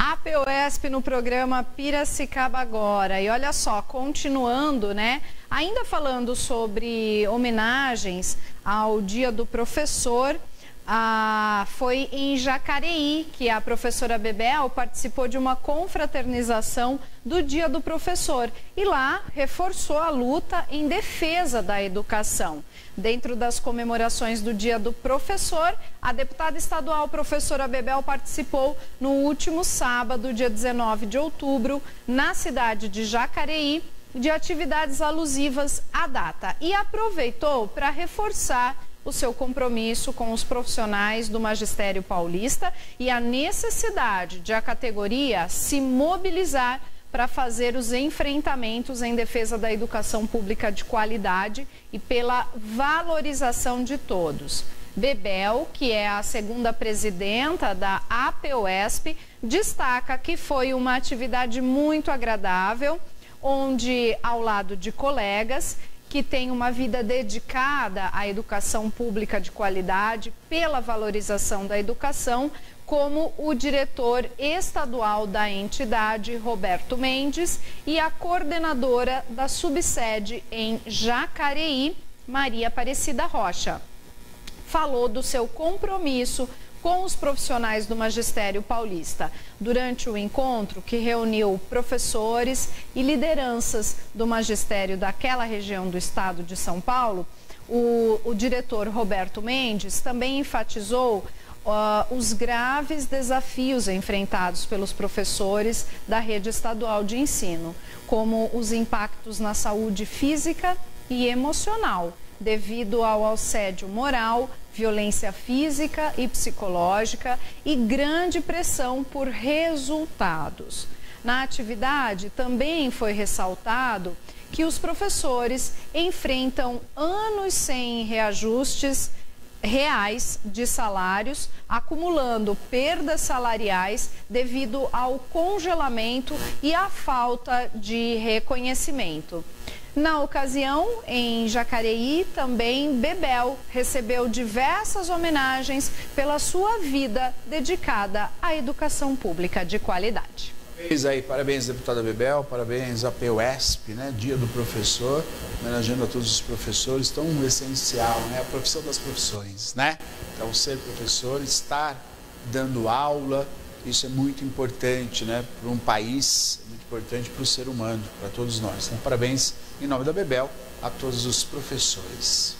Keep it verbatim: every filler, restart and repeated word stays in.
APUESP no programa Piracicaba Agora. E olha só, continuando, né? Ainda falando sobre homenagens ao Dia do Professor, ah, foi em Jacareí que a professora Bebel participou de uma confraternização do Dia do Professor e lá reforçou a luta em defesa da educação. Dentro das comemorações do Dia do Professor, a deputada estadual professora Bebel participou no último sábado, dia dezenove de outubro, na cidade de Jacareí, de atividades alusivas à data e aproveitou para reforçar o seu compromisso com os profissionais do magistério paulista e a necessidade de a categoria se mobilizar para fazer os enfrentamentos em defesa da educação pública de qualidade e pela valorização de todos. Bebel, que é a segunda presidenta da APUESP, destaca que foi uma atividade muito agradável, onde, ao lado de colegas que têm uma vida dedicada à educação pública de qualidade, pela valorização da educação, como o diretor estadual da entidade, Roberto Mendes, e a coordenadora da subsede em Jacareí, Maria Aparecida Rocha. Falou do seu compromisso com os profissionais do magistério paulista. Durante o encontro, que reuniu professores e lideranças do magistério daquela região do estado de São Paulo, o, o diretor Roberto Mendes também enfatizou uh, os graves desafios enfrentados pelos professores da rede estadual de ensino, como os impactos na saúde física e emocional, devido ao assédio moral, violência física e psicológica e grande pressão por resultados. Na atividade também foi ressaltado que os professores enfrentam anos sem reajustes reais de salários, acumulando perdas salariais devido ao congelamento e à falta de reconhecimento. Na ocasião, em Jacareí, também Bebel recebeu diversas homenagens pela sua vida dedicada à educação pública de qualidade. Parabéns aí, parabéns deputada Bebel, parabéns à APUESP, né? Dia do Professor, homenageando a todos os professores, tão essencial, né? A profissão das profissões, né? Então, ser professor, estar dando aula, isso é muito importante, né? Para um país, muito importante para o ser humano, para todos nós. Então, parabéns em nome da Bebel a todos os professores.